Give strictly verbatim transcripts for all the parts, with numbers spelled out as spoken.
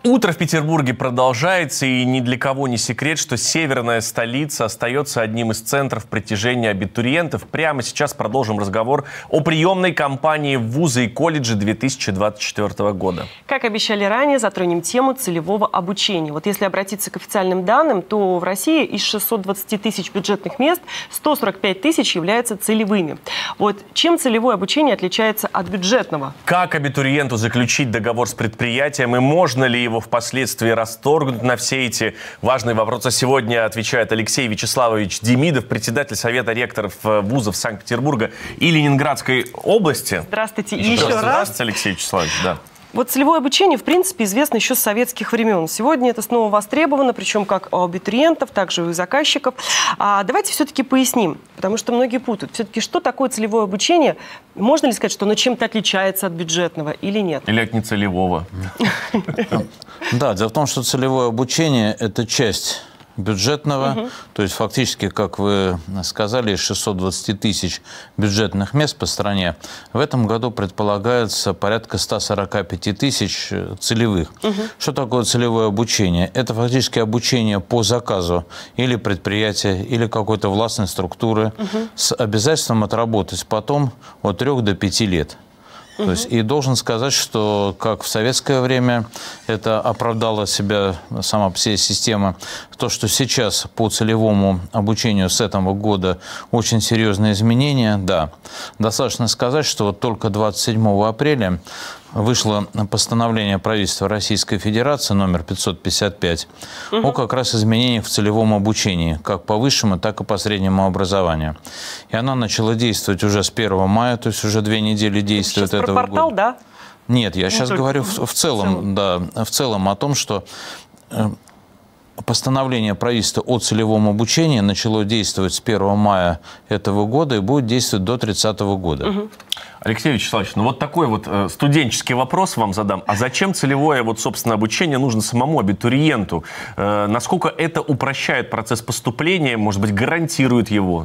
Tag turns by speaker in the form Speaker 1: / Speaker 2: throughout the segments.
Speaker 1: Утро в Петербурге продолжается, и ни для кого не секрет, что северная столица остается одним из центров притяжения абитуриентов. Прямо сейчас продолжим разговор о приемной кампании в вузы и колледжи две тысячи двадцать четвёртого года.
Speaker 2: Как обещали ранее, затронем тему целевого обучения. Вот если обратиться к официальным данным, то в России из шестисот двадцати тысяч бюджетных мест сто сорок пять тысяч являются целевыми. Вот чем целевое обучение отличается от бюджетного?
Speaker 1: Как абитуриенту заключить договор с предприятием и можно ли его впоследствии расторгнуть? На все эти важные вопросы сегодня отвечает Алексей Вячеславович Демидов, председатель Совета ректоров вузов Санкт-Петербурга и Ленинградской области.
Speaker 2: Здравствуйте
Speaker 1: еще,
Speaker 2: еще
Speaker 1: раз.
Speaker 2: раз.
Speaker 1: Здравствуйте, Алексей Вячеславович. Да.
Speaker 2: Вот целевое обучение, в принципе, известно еще с советских времен. Сегодня это снова востребовано, причем как у абитуриентов, так же и у заказчиков. А давайте все-таки поясним, потому что многие путают. Все-таки что такое целевое обучение? Можно ли сказать, что оно чем-то отличается от бюджетного или нет?
Speaker 1: Или от нецелевого?
Speaker 3: Да, дело в том, что целевое обучение – это часть бюджетного, угу. То есть фактически, как вы сказали, из шестисот двадцати тысяч бюджетных мест по стране в этом году предполагается порядка ста сорока пяти тысяч целевых. Угу. Что такое целевое обучение? Это фактически обучение по заказу или предприятия, или какой-то властной структуры угу. с обязательством отработать потом от трёх до пяти лет. То есть, и должен сказать, что как в советское время это оправдала себя сама по себе система, то, что сейчас по целевому обучению с этого года очень серьезные изменения, да. Достаточно сказать, что вот только двадцать седьмого апреля вышло постановление правительства Российской Федерации номер пятьсот пятьдесят пять угу. о как раз изменениях в целевом обучении, как по высшему, так и по среднему образованию. И оно начало действовать уже с первого мая, то есть уже две недели действует
Speaker 2: сейчас
Speaker 3: этого
Speaker 2: про портал,
Speaker 3: года.
Speaker 2: Да?
Speaker 3: Нет, я
Speaker 2: Не
Speaker 3: сейчас
Speaker 2: только...
Speaker 3: говорю в, в, целом, в целом, да, в целом о том, что постановление правительства о целевом обучении начало действовать с первого мая этого года и будет действовать до тридцатого года. Угу.
Speaker 1: Алексей Вячеславович, ну вот такой вот э, студенческий вопрос вам задам. А зачем целевое, вот, собственно, обучение нужно самому абитуриенту? Э, насколько это упрощает процесс поступления, может быть, гарантирует его?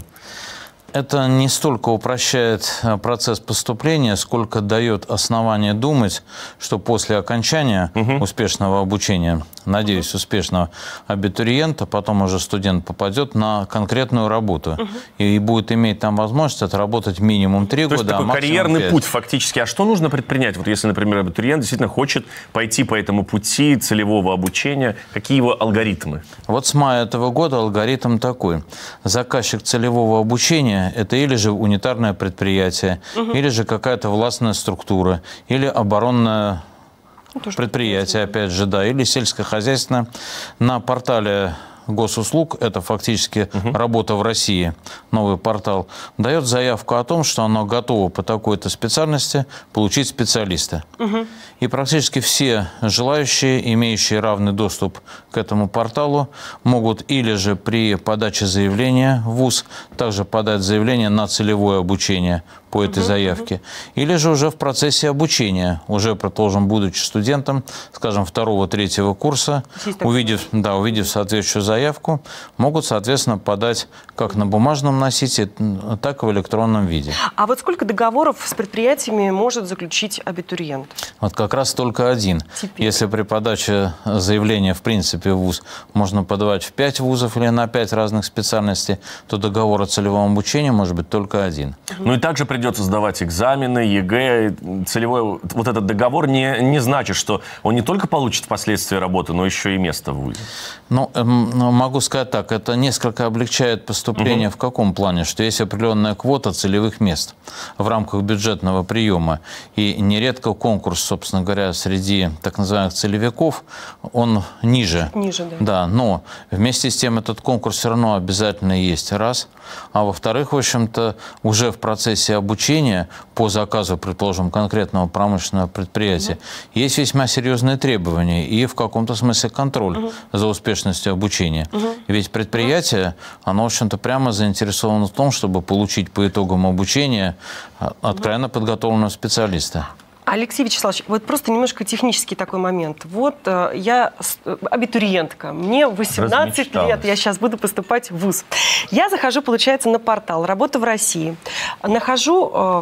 Speaker 3: Это не столько упрощает процесс поступления, сколько дает основание думать, что после окончания угу. успешного обучения, надеюсь, угу. успешного абитуриента, потом уже студент попадет на конкретную работу угу. и будет иметь там возможность отработать минимум три года.
Speaker 1: То есть такой
Speaker 3: а
Speaker 1: карьерный
Speaker 3: пять.
Speaker 1: Путь фактически. А что нужно предпринять, вот если, например, абитуриент действительно хочет пойти по этому пути целевого обучения? Какие его алгоритмы?
Speaker 3: Вот с мая этого года алгоритм такой. Заказчик целевого обучения – это или же унитарное предприятие, угу. или же какая-то властная структура, или оборонное ну, предприятие, опять же, да, или сельскохозяйственное. На портале госуслуг, это фактически угу. работа в России, новый портал, дает заявку о том, что оно готово по такой-то специальности получить специалиста. Угу. И практически все желающие, имеющие равный доступ к этому порталу, могут или же при подаче заявления в вуз также подать заявление на целевое обучение по этой uh-huh, заявке, uh-huh. или же уже в процессе обучения, уже, предположим, будучи студентом, скажем, второго-третьего курса, увидев, да, увидев соответствующую заявку, могут, соответственно, подать как на бумажном носителе, так и в электронном виде.
Speaker 2: А вот сколько договоров с предприятиями может заключить абитуриент?
Speaker 3: Вот как раз только один. Теперь. Если при подаче заявления, в принципе, в вуз можно подавать в пять вузов или на пять разных специальностей, то договор о целевом обучении может быть только один.
Speaker 1: Ну и также придется сдавать экзамены, ЕГЭ. Целевой вот этот договор не, не значит, что он не только получит впоследствии работу, но еще и место в вузе.
Speaker 3: Ну, могу сказать так, это несколько облегчает поступление угу. в каком плане? Что есть определенная квота целевых мест в рамках бюджетного приема. И нередко конкурс, собственно говоря, среди так называемых целевиков, он ниже.
Speaker 2: Ниже, да.
Speaker 3: Да, но вместе с тем этот конкурс все равно обязательно есть, раз. А во-вторых, в общем-то, уже в процессе обучения по заказу, предположим, конкретного промышленного предприятия, угу. есть весьма серьезные требования и в каком-то смысле контроль угу. за успешностью обучения. Угу. Ведь предприятие, оно, в общем-то, прямо заинтересовано в том, чтобы получить по итогам обучения откровенно подготовленного специалиста.
Speaker 2: Алексей Вячеславович, вот просто немножко технический такой момент. Вот э, я абитуриентка, мне восемнадцать лет, я сейчас буду поступать в вуз. Я захожу, получается, на портал «Работа в России», нахожу э,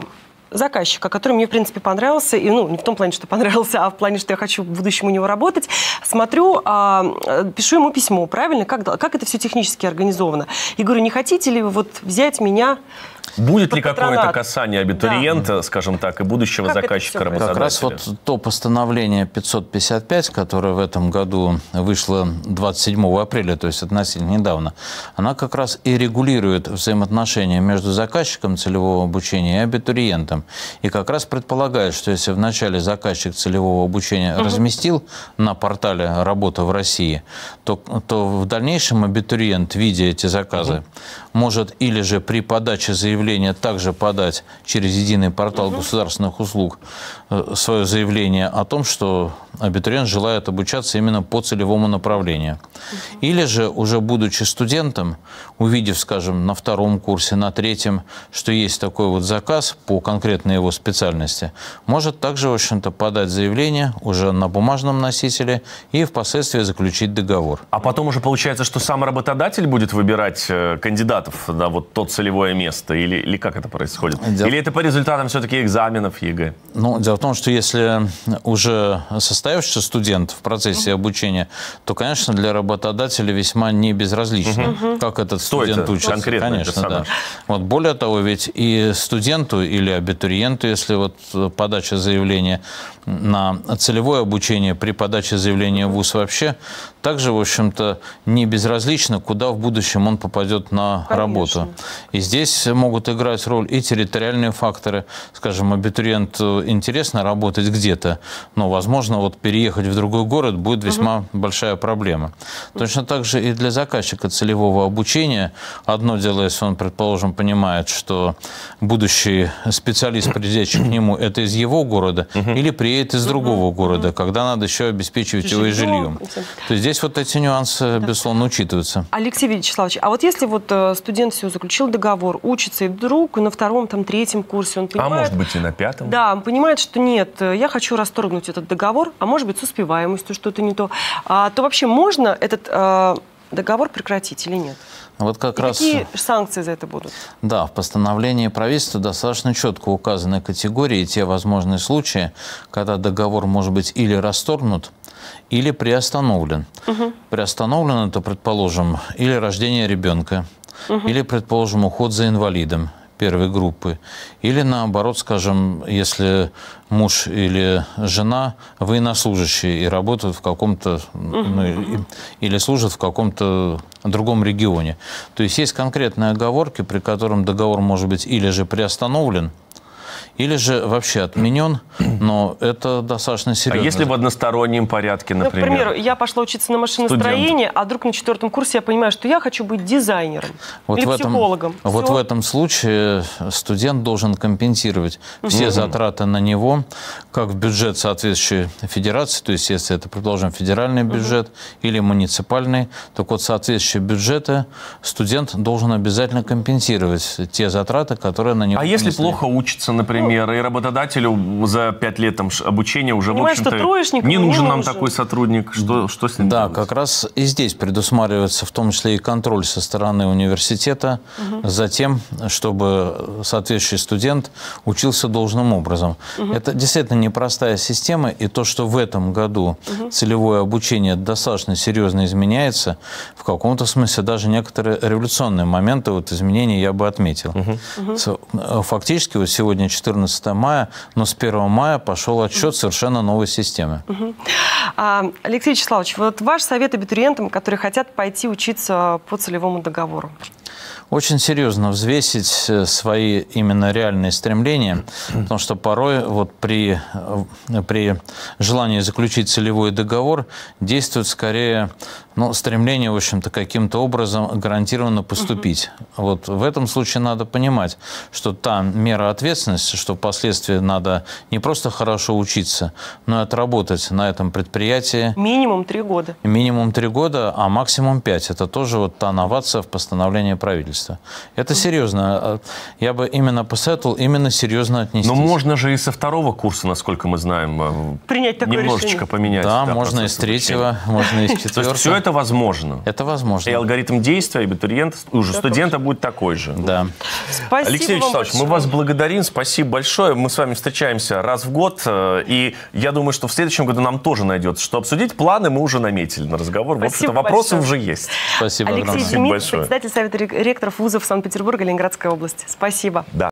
Speaker 2: заказчика, который мне, в принципе, понравился, и, ну, не в том плане, что понравился, а в плане, что я хочу в будущем у него работать, смотрю, а, пишу ему письмо, правильно, как, как это все технически организовано. И говорю, не хотите ли вы вот взять меня...
Speaker 1: Будет ли какое-то касание абитуриента, да. скажем так, и будущего
Speaker 2: как
Speaker 1: заказчика, работодателя?
Speaker 3: Как раз вот то постановление пятьсот пятьдесят пять, которое в этом году вышло двадцать седьмого апреля, то есть относительно недавно, она как раз и регулирует взаимоотношения между заказчиком целевого обучения и абитуриентом. И как раз предполагает, что если вначале заказчик целевого обучения угу. разместил на портале «Работа в России», то, то в дальнейшем абитуриент, видя эти заказы, угу. может или же при подаче заявления также подать через единый портал угу. государственных услуг свое заявление о том, что абитуриент желает обучаться именно по целевому направлению. Угу. Или же, уже будучи студентом, увидев, скажем, на втором курсе, на третьем, что есть такой вот заказ по конкретной его специальности, может также, в общем-то, подать заявление уже на бумажном носителе и впоследствии заключить договор.
Speaker 1: А потом уже получается, что сам работодатель будет выбирать кандидатов на вот то целевое место? Или, или как это происходит? Дело... Или это по результатам все-таки экзаменов ЕГЭ?
Speaker 3: Ну, дело в том, что если уже состоявшийся студент в процессе обучения, то, конечно, для работодателя весьма не безразлично, угу. как этот
Speaker 1: Что
Speaker 3: студент
Speaker 1: это?
Speaker 3: учится.
Speaker 1: Конкретно
Speaker 3: конечно, да. Вот, более того, ведь и студенту или абитуриенту, если вот подача заявления на целевое обучение при подаче заявления в вуз вообще, также, в общем-то, не безразлично, куда в будущем он попадет на Конечно. работу. И здесь могут играть роль и территориальные факторы. Скажем, абитуриенту интересно работать где-то, но, возможно, вот переехать в другой город будет весьма угу. большая проблема. Точно так же и для заказчика целевого обучения. Одно дело, если он, предположим, понимает, что будущий специалист, придящий к нему, это из его города, угу. или приедет из другого угу. города, когда надо еще обеспечивать Жилье. его и жильем. То есть здесь вот эти нюансы, да. безусловно, учитываются.
Speaker 2: Алексей Вячеславович, а вот если вот студент все заключил договор, учится, и вдруг на втором, там, третьем курсе он понимает...
Speaker 1: А может быть и на пятом?
Speaker 2: Да, он понимает, что нет, я хочу расторгнуть этот договор, а может быть с успеваемостью что-то не то, а, то вообще можно этот а, договор прекратить или нет?
Speaker 3: Вот как
Speaker 2: и
Speaker 3: раз,
Speaker 2: какие санкции за это будут?
Speaker 3: Да, в постановлении правительства достаточно четко указаны категории и те возможные случаи, когда договор может быть или расторгнут, или приостановлен. Угу. Приостановлен это, предположим, или рождение ребенка, угу. или, предположим, уход за инвалидом первой группы, или наоборот, скажем, если муж или жена военнослужащие и работают в каком-то, uh-huh. ну, или служат в каком-то другом регионе. То есть есть конкретные оговорки, при котором договор может быть или же приостановлен, или же вообще отменен, но это достаточно серьезно.
Speaker 1: А если в одностороннем порядке, например?
Speaker 2: Ну, к примеру, я пошла учиться на машиностроение, студент. а вдруг на четвертом курсе я понимаю, что я хочу быть дизайнером вот или в этом, психологом.
Speaker 3: Вот в этом случае студент должен компенсировать все угу. затраты на него, как в бюджет соответствующей федерации, то есть если это, предположим, федеральный бюджет угу. или муниципальный, так вот соответствующие бюджеты студент должен обязательно компенсировать те затраты, которые на него
Speaker 1: А
Speaker 3: понесли.
Speaker 1: если плохо учится, например, и работодателю за пять лет там, обучения уже,
Speaker 2: Понимаешь,
Speaker 1: в общем-то, не нужен нам нужен. такой сотрудник. Что, что с ним
Speaker 3: Да,
Speaker 1: делать?
Speaker 3: как раз и здесь предусматривается в том числе и контроль со стороны университета угу. за тем, чтобы соответствующий студент учился должным образом. Угу. Это действительно непростая система, и то, что в этом году угу. целевое обучение достаточно серьезно изменяется, в каком-то смысле даже некоторые революционные моменты вот, изменений я бы отметил. Угу. Угу. Фактически вот сегодня четырнадцатое мая, но с первого мая пошел отсчет совершенно новой системы.
Speaker 2: Угу. А, Алексей Вячеславович, вот ваш совет абитуриентам, которые хотят пойти учиться по целевому договору?
Speaker 3: Очень серьезно взвесить свои именно реальные стремления, потому что порой вот при, при желании заключить целевой договор действует скорее ну, стремление, в общем-то, каким-то образом гарантированно поступить. Uh-huh. Вот в этом случае надо понимать, что та мера ответственности, что впоследствии надо не просто хорошо учиться, но и отработать на этом предприятии.
Speaker 2: Минимум три года.
Speaker 3: Минимум три года, а максимум пять. Это тоже вот та новация в постановлении правительства. Это серьезно. Я бы именно посоветовал именно серьезно отнестись.
Speaker 1: Но можно же и со второго курса, насколько мы знаем,
Speaker 2: принять такое
Speaker 1: немножечко
Speaker 2: решение.
Speaker 1: поменять.
Speaker 3: Да, да можно и с третьего, можно и с четвертого.
Speaker 1: Все это это возможно.
Speaker 3: Это возможно.
Speaker 1: И алгоритм действия абитуриента, уже
Speaker 2: Да,
Speaker 1: студента будет такой же.
Speaker 3: Да.
Speaker 2: Спасибо
Speaker 1: Алексей
Speaker 2: вам
Speaker 1: Вячеславович, мы
Speaker 2: большое.
Speaker 1: вас благодарим, спасибо большое. Мы с вами встречаемся раз в год, э, и я думаю, что в следующем году нам тоже найдется, что обсудить. Планы мы уже наметили на разговор.
Speaker 2: Спасибо
Speaker 1: в общем-то, вопросы
Speaker 2: большое.
Speaker 1: уже есть.
Speaker 3: Спасибо
Speaker 2: Алексей
Speaker 3: огромное.
Speaker 1: Спасибо
Speaker 2: Демидов,
Speaker 1: большое.
Speaker 2: председатель Совета ректоров вузов Санкт-Петербурга и Ленинградской области. Спасибо.
Speaker 1: Да.